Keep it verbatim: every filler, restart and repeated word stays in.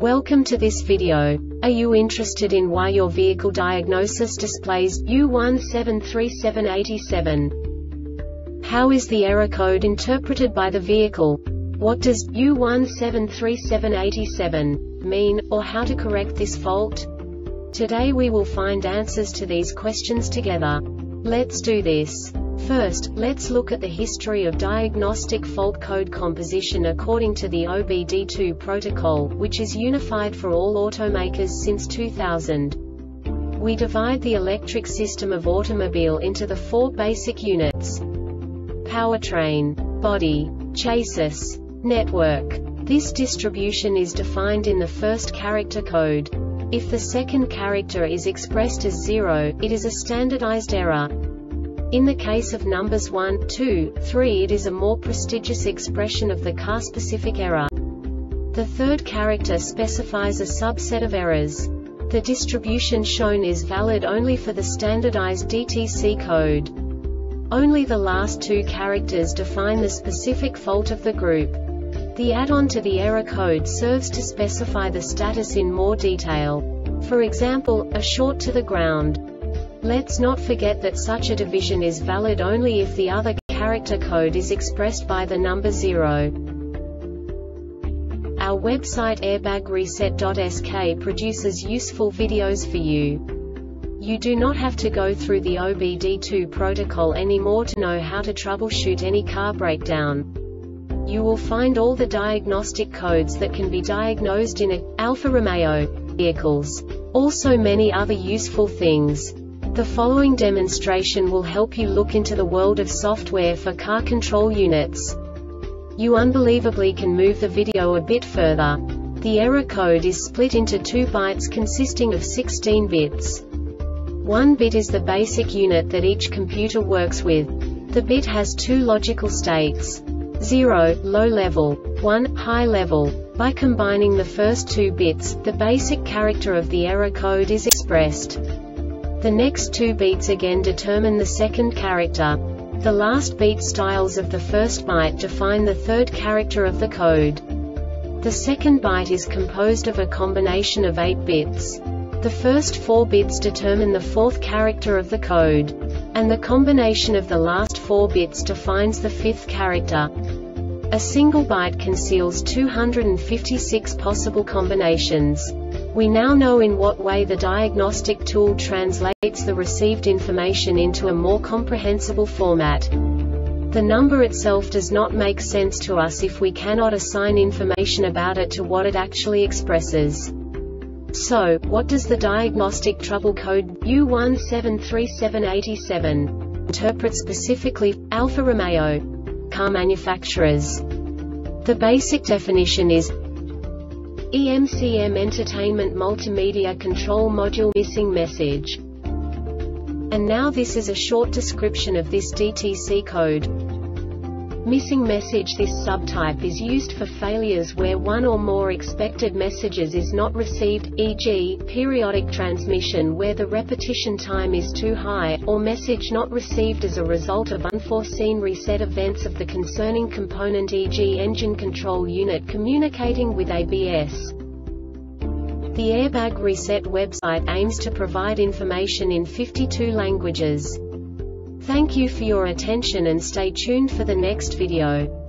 Welcome to this video. Are you interested in why your vehicle diagnosis displays U one seven three seven eight seven? How is the error code interpreted by the vehicle? What does U one seven three seven eight seven mean, or how to correct this fault? Today we will find answers to these questions together. Let's do this. First, let's look at the history of diagnostic fault code composition according to the O B D two protocol, which is unified for all automakers since two thousand. We divide the electric system of automobile into the four basic units: powertrain, body, chassis, network. This distribution is defined in the first character code. If the second character is expressed as zero, it is a standardized error. In the case of numbers one, two, three, it is a more prestigious expression of the car-specific error. The third character specifies a subset of errors. The distribution shown is valid only for the standardized D T C code. Only the last two characters define the specific fault of the group. The add-on to the error code serves to specify the status in more detail. For example, a short to the ground. Let's not forget that such a division is valid only if the other character code is expressed by the number zero. Our website airbag reset dot S K produces useful videos for you. You do not have to go through the O B D two protocol anymore to know how to troubleshoot any car breakdown. You will find all the diagnostic codes that can be diagnosed in a Alfa Romeo vehicles. Also many other useful things. The following demonstration will help you look into the world of software for car control units. You unbelievably can move the video a bit further. The error code is split into two bytes consisting of sixteen bits. One bit is the basic unit that each computer works with. The bit has two logical states: zero, low level, one, high level. By combining the first two bits, the basic character of the error code is expressed. The next two beats again determine the second character. The last beat styles of the first byte define the third character of the code. The second byte is composed of a combination of eight bits. The first four bits determine the fourth character of the code. And the combination of the last four bits defines the fifth character. A single byte conceals two hundred fifty-six possible combinations. We now know in what way the diagnostic tool translates the received information into a more comprehensible format. The number itself does not make sense to us if we cannot assign information about it to what it actually expresses. So, what does the diagnostic trouble code U one seven three seven eight seven interpret specifically for Alfa Romeo car manufacturers? The basic definition is E M C M Entertainment Multimedia Control Module Missing Message. And now this is a short description of this D T C code. Missing message. This subtype is used for failures where one or more expected messages is not received, for example, periodic transmission where the repetition time is too high, or message not received as a result of unforeseen reset events of the concerning component, for example engine control unit communicating with A B S. The Airbag Reset website aims to provide information in fifty-two languages. Thank you for your attention and stay tuned for the next video.